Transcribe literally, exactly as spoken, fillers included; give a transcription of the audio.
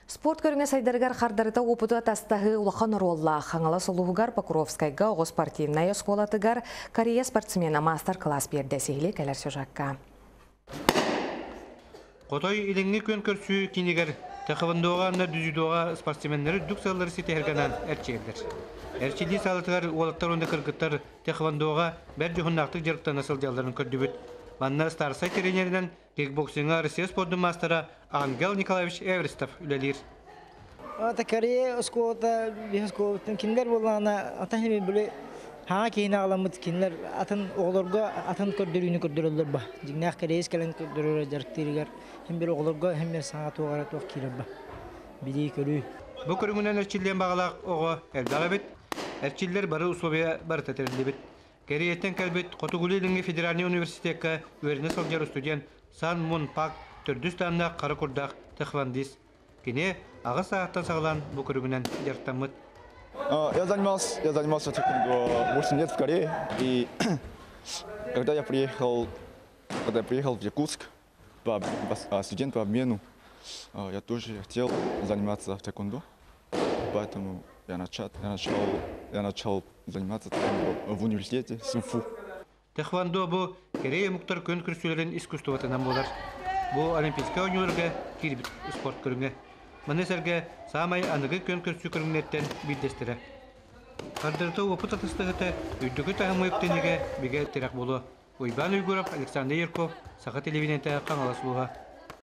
Спорт көріңе сайдарыгар қардарыта опыты тастағы улахан ролла қаңала солуғығар Покровскайға оғы спортивная школатыгар Корея спортсмена мастер-класс берді сейлі кәлер сюжакка. Қотой иліңгі көн көрсі кенегер тақывындуға аңна дүзідуға спортсменлері дүк саллары сеті әрганан әрчегдер. Әрчеди салатығар олаттар онда кыргыттар тақывындуға бәр жүхіннақтық жарықтан асыл жалдарын көрді бүт. Манна Старсай тренерінен кикбоксинга Россия спорттың мастера Ангел Николаевич Эверестов үлелер. Ата Корея скота бихскотын киндер болғана атахи биле ха кейна аламыт киндер атын оғлорга атын көрдөрүнү көрдөрөлөр ба. Жигнах Кореяс келен көрдөрөр жарктырыгар hem bir оғлорга hem bir саңа тугара тук кирер ба. Биди көрү. Бу көрүнгүнөн эрчилден багалак ого элдалабет. Эрчиллер бары условия бар тетерилебет. Кореяттен кәлбет Котугулилинги федеральный университетка өріне салжар студент Сан Мун Пак түрдістанна қары күрдақ тэквондист. Кене ағы сағаттан сағылан бұл көрігінен жартамыт. Я занимался, я занимался тэквондо восемь лет в Корее. И когда я приехал, когда я приехал в Якутск, по, по, студент по обмену, я тоже хотел заниматься тэквондо. Поэтому я начал, я начал, я начал заниматься в университете Сунфу. Тэквондо бу Корея муктар көн күрсүлөрүн искусствоватынан болар. Бу олимпийска ойнууларга кирбит спорт көрүнгө. Манесерге самай аныгы көн күрсү көрүнгөттен билдестире. Кардырты опыт атыстыгыты үйдүгү тагымыктенеге биге терак болу. Уйбан Уйгуров, Александр Ярков, Саха телевидениете Каңалас буга.